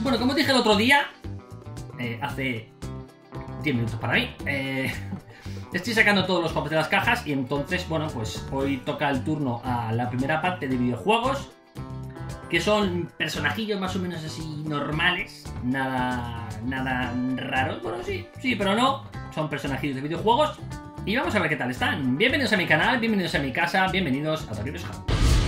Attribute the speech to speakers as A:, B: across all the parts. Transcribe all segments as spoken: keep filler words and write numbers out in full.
A: Bueno, como dije el otro día, eh, hace diez minutos para mí, eh, estoy sacando todos los pops de las cajas y entonces, bueno, pues hoy toca el turno a la primera parte de videojuegos, que son personajillos más o menos así normales, nada, nada raros, bueno, sí, sí, pero no, son personajillos de videojuegos y vamos a ver qué tal están. Bienvenidos a mi canal, bienvenidos a mi casa, bienvenidos a Taquitos House.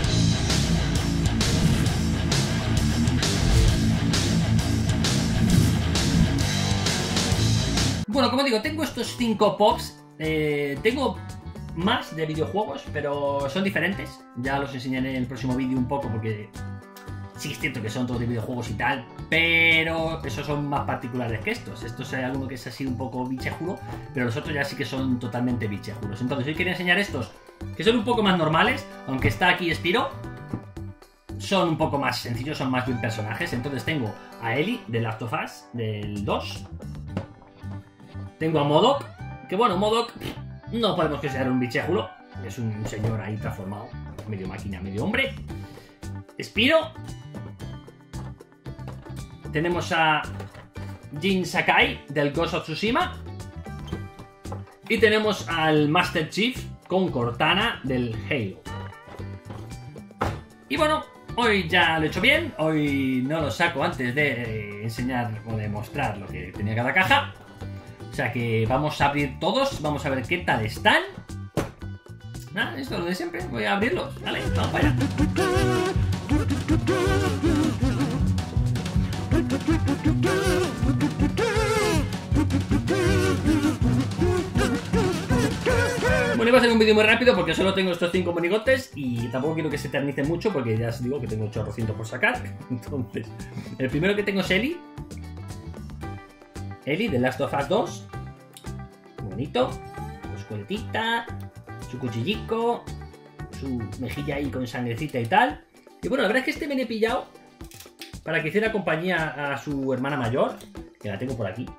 A: Bueno, como digo, tengo estos cinco pops, eh, tengo más de videojuegos, pero son diferentes. Ya los enseñaré en el próximo vídeo un poco porque sí es cierto que son todos de videojuegos y tal, pero esos son más particulares que estos. Estos hay alguno que es así un poco bichejulo, pero los otros ya sí que son totalmente bichejulos. Entonces hoy quería enseñar estos, que son un poco más normales, aunque está aquí Spyro. Son un poco más sencillos, son más bien personajes. Entonces tengo a Ellie de Last of Us, del dos. Tengo a MODOK, que bueno, MODOK no podemos considerar un bichejulo, es un señor ahí transformado, medio máquina, medio hombre. Spyro. Tenemos a Jin Sakai del Ghost of Tsushima. Y tenemos al Master Chief con Cortana del Halo. Y bueno, hoy ya lo he hecho bien, hoy no lo saco antes de enseñar o de mostrar lo que tenía cada caja. O sea que vamos a abrir todos, vamos a ver qué tal están. Nada, esto es lo de siempre, voy a abrirlos, ¿vale? Vamos para allá. Bueno, iba a hacer un vídeo muy rápido porque solo tengo estos cinco monigotes y tampoco quiero que se eternice mucho porque ya os digo que tengo ochocientos por sacar. Entonces, el primero que tengo es Ellie. Ellie de Last of Us dos. Muy bonito. Su escueletita, su cuchillico, su mejilla ahí con sangrecita y tal. Y bueno, la verdad es que este me lo he pillado para que hiciera compañía a su hermana mayor, que la tengo por aquí.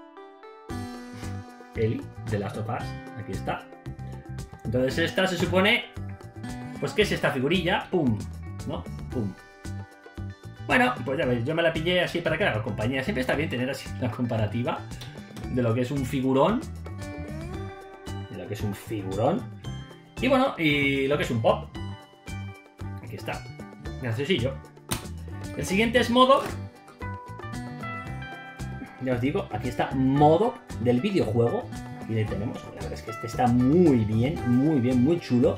A: Ellie de Last of Us. Aquí está. Entonces esta se supone, pues que es esta figurilla. Pum, ¿no? Pum. Bueno, pues ya veis, yo me la pillé así para que haga compañía. Siempre está bien tener así una comparativa de lo que es un figurón, de lo que es un figurón, y bueno, y lo que es un pop. Aquí está, graciosillo. El siguiente es MODOK. Ya os digo, aquí está MODOK del videojuego. Aquí le tenemos, la verdad es que este está muy bien, muy bien, muy chulo.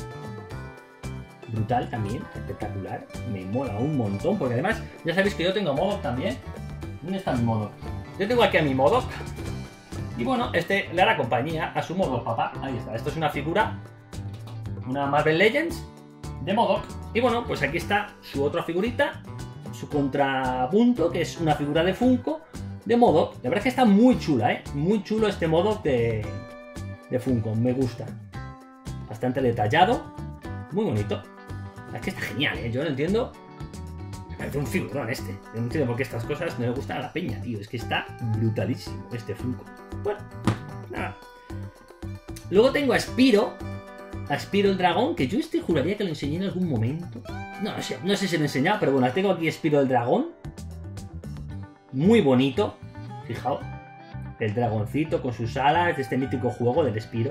A: Brutal también, espectacular, me mola un montón, porque además ya sabéis que yo tengo MODOK también. ¿Dónde está mi MODOK? Yo tengo aquí a mi MODOK. Y bueno, este le hará compañía a su MODOK papá. Ahí está, esto es una figura, una Marvel Legends de MODOK. Y bueno, pues aquí está su otra figurita, su contrapunto, que es una figura de Funko de MODOK. La verdad es que está muy chula, ¿eh? Muy chulo este MODOK de, de Funko, me gusta. Bastante detallado, muy bonito. Es que está genial, ¿eh? Yo no entiendo. Me parece un figurón este. Yo no entiendo por qué estas cosas no le gustan a la peña, tío. Es que está brutalísimo este Funko. Bueno, nada. Luego tengo a Spyro. A Spyro el dragón, que yo este juraría que lo enseñé en algún momento. No, no sé, no sé si lo he enseñado, pero bueno, tengo aquí Spyro el dragón. Muy bonito. Fijaos. El dragoncito con sus alas de este mítico juego del Spyro.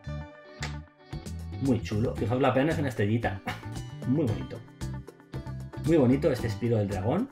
A: Muy chulo. Fijaos, la pena es una estrellita. Muy bonito. Muy bonito este Spyro del dragón.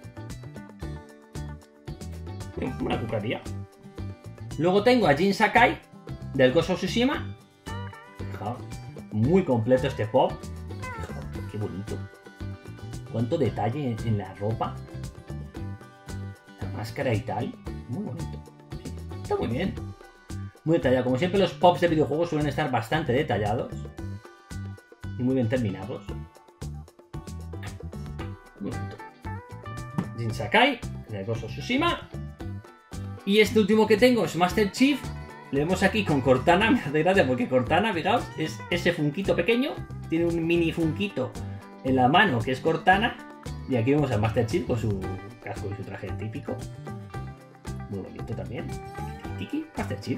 A: Una cucharilla. Luego tengo a Jin Sakai del Ghost of Tsushima. Fijaos, muy completo este pop. Fijaos, qué bonito. Cuánto detalle en la ropa. La máscara y tal. Muy bonito. Está muy bien. Muy detallado. Como siempre, los pops de videojuegos suelen estar bastante detallados. Y muy bien terminados. Muy bonito. Jin Sakai, de Ghost of Tsushima. Y este último que tengo es Master Chief. Le vemos aquí con Cortana. Me hace gracia porque Cortana, fijaos, es ese funquito pequeño. Tiene un mini funquito en la mano que es Cortana. Y aquí vemos a Master Chief con su casco y su traje típico. Muy bonito también. Tiki, Master Chief.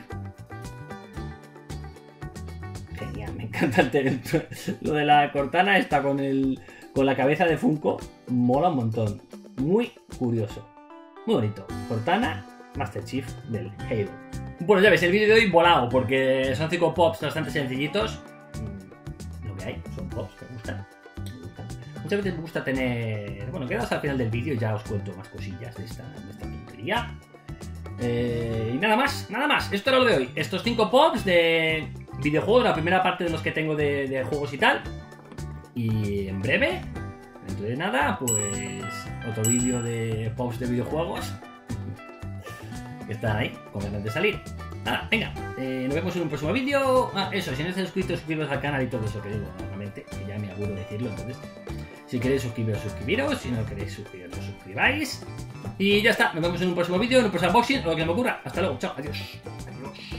A: Genial, me encanta el lo de la Cortana está con el con la cabeza de Funko, mola un montón, muy curioso. Muy bonito. Cortana, Master Chief del Halo. Bueno, ya ves, el vídeo de hoy volado, porque son cinco pops bastante sencillitos. Lo que hay, son pops que me gustan. Me gustan. Muchas veces me gusta tener... Bueno, quedaos al final del vídeo y ya os cuento más cosillas de esta, de esta tontería. Eh, y nada más, nada más. Esto era lo de hoy. Estos cinco pops de videojuegos, la primera parte de los que tengo de, de juegos y tal. Y en breve, dentro de nada, pues otro vídeo de pops de videojuegos que están ahí, con ganas de salir. Nada, venga, eh, nos vemos en un próximo vídeo. Ah, eso, si no estáis suscritos, suscribiros al canal y todo eso que digo normalmente, que ya me aburro decirlo, entonces si queréis suscribiros, suscribiros, si no queréis suscribiros, suscribáis. Y ya está, nos vemos en un próximo vídeo, en un próximo unboxing, o lo que me ocurra. Hasta luego, chao, adiós. Adiós.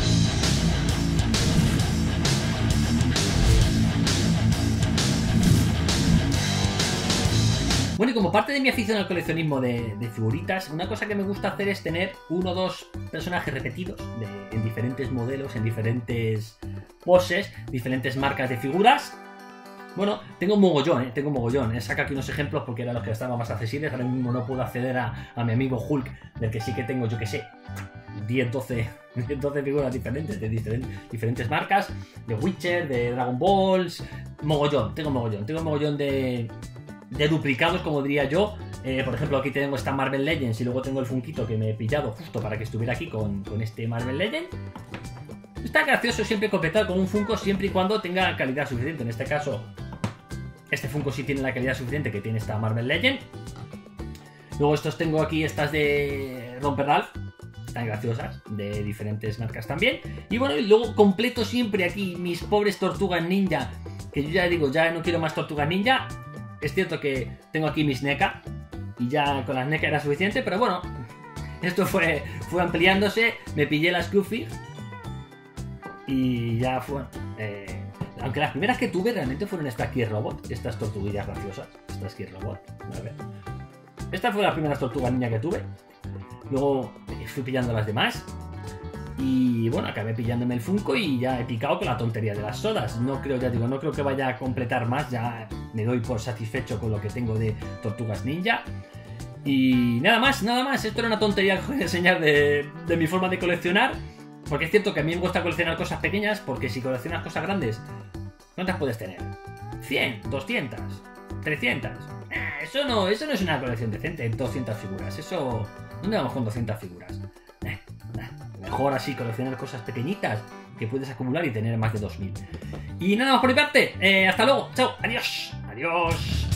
A: Bueno, y como parte de mi afición al coleccionismo de, de figuritas, una cosa que me gusta hacer es tener uno o dos personajes repetidos de, en diferentes modelos, en diferentes poses, diferentes marcas de figuras. Bueno, tengo un mogollón, ¿eh? Tengo un mogollón. He sacado aquí unos ejemplos porque eran los que estaban más accesibles. Ahora mismo no puedo acceder a, a mi amigo Hulk, del que sí que tengo, yo que sé, diez, doce figuras diferentes, de diferentes, diferentes marcas, de Witcher, de Dragon Balls, mogollón, tengo mogollón, tengo mogollón de... de duplicados, como diría yo. Eh, por ejemplo, aquí tengo esta Marvel Legends y luego tengo el Funkito que me he pillado justo para que estuviera aquí con, con este Marvel Legend. Está gracioso siempre completar con un Funko siempre y cuando tenga calidad suficiente. En este caso, este Funko sí tiene la calidad suficiente que tiene esta Marvel Legend. Luego estos tengo aquí, estas de Romper Ralph, están graciosas, de diferentes marcas también. Y bueno, y luego completo siempre aquí mis pobres Tortugas Ninja, que yo ya digo, ya no quiero más Tortugas Ninja. Es cierto que tengo aquí mis N E C A y ya con las N E C A era suficiente, pero bueno, esto fue, fue ampliándose, me pillé las Scruffy y ya fue... Eh, aunque las primeras que tuve realmente fueron estas Kid Robot, estas tortuguillas graciosas, estas Kid Robot, a ver. Estas fueron las primeras tortugas niña que tuve, luego fui pillando las demás. Y bueno, acabé pillándome el Funko y ya he picado con la tontería de las sodas. No creo, ya digo, no creo que vaya a completar más. Ya me doy por satisfecho con lo que tengo de Tortugas Ninja. Y nada más, nada más. Esto era una tontería que voy a enseñar de, de mi forma de coleccionar. Porque es cierto que a mí me gusta coleccionar cosas pequeñas. Porque si coleccionas cosas grandes, ¿cuántas puedes tener? cien, doscientas, trescientas. Eh, eso no, eso no es una colección decente. doscientas figuras. Eso... ¿Dónde vamos con doscientas figuras? Eh, Mejor así coleccionar cosas pequeñitas que puedes acumular y tener más de dos mil. Y nada más por mi parte. Eh, hasta luego. Chao. Adiós. Adiós.